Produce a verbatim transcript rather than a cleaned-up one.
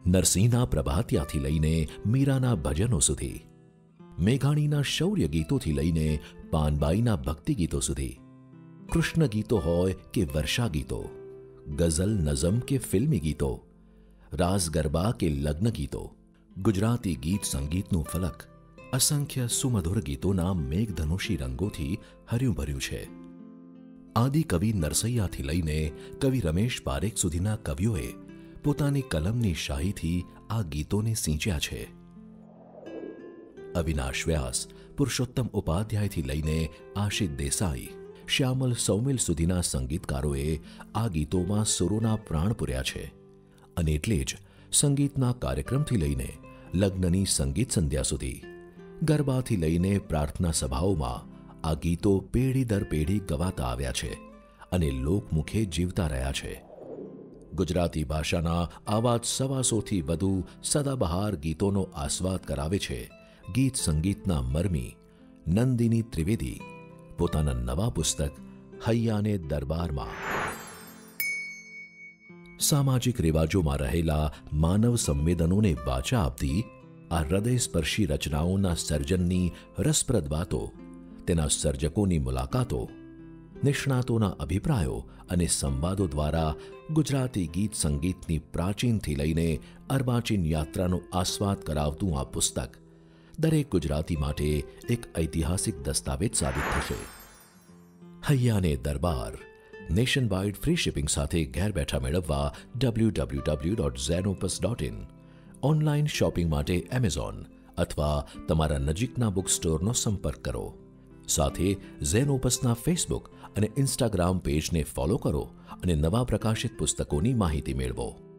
નરસિંહના પ્રભાતિયાથી લઈને મીરાના ભજનો સુધી, મેઘાણીના શૌર્ય ગીતોથી લઈને પાનબાઈના ભક્તિ ગીતો સુધી, કૃષ્ણ ગીતો હોય કે વર્ષા ગીતો, ગઝલ નઝમ કે ફિલ્મી ગીતો, રાસ ગરબા કે લગ્ન ગીતો, ગુજરાતી ગીત સંગીતનું ફલક અસંખ્ય સુમધુર ગીતોના મેઘધનુષી રંગોથી હર્યું ભર્યું છે. આદિ કવિ નરસૈયાથી લઈને કવિ રમેશ પારેખ સુધીના કવિઓએ પોતાની કલમની શાહીથી આ ગીતોને સિંચ્યા છે. અવિનાશ વ્યાસ, પુરુષોત્તમ ઉપાધ્યાયથી લઈને આશિત દેસાઈ, શ્યામલ સૌમિલ સુધીના સંગીતકારોએ આ ગીતોમાં સુરોના પ્રાણ પૂર્યા છે. અને એટલે જ સંગીતના કાર્યક્રમથી લઈને લગ્નની સંગીત સંધ્યા સુધી, ગરબાથી લઈને પ્રાર્થના સભાઓમાં આ ગીતો પેઢી દર પેઢી ગવાતા આવ્યા છે અને લોકમુખે જીવતા રહ્યા છે. ગુજરાતી ભાષાના આવા જ સવાસોથી વધુ સદાબહાર ગીતોનો આસ્વાદ કરાવે છે ગીત સંગીતના મરમી નંદિની ત્રિવેદી પોતાના નવા પુસ્તક હૈયાને દરબારમાં. સામાજિક રિવાજોમાં રહેલા માનવ સંવેદનોને વાચા આપતી આ હૃદયસ્પર્શી રચનાઓના સર્જનની રસપ્રદ વાતો, તેના સર્જકોની મુલાકાતો, નિષ્ણાતોના અભિપ્રાયો અને સંવાદો દ્વારા ગુજરાતી ગીત સંગીતની પ્રાચીનથી લઈને અર્વાચીન યાત્રાનો આસ્વાદ કરાવતું આ પુસ્તક દરેક ગુજરાતી માટે એક ઐતિહાસિક દસ્તાવેજ સાબિત થશે. હૈયાને દરબાર નેશન વાઇડ ફ્રી શિપિંગ સાથે ઘેર બેઠા મેળવવા ડબલ્યુ ડબલ્યુ ડબલ્યુ ડોટ ઝેનોપસ ડોટ ઇન, ઓનલાઈન શોપિંગ માટે એમેઝોન અથવા તમારા નજીકના બુક સ્ટોરનો સંપર્ક કરો. સાથે ઝેનોપસના ફેસબુક અને ઇન્સ્ટાગ્રામ પેજને ફોલો કરો અને નવા પ્રકાશિત પુસ્તકોની માહિતી મેળવો.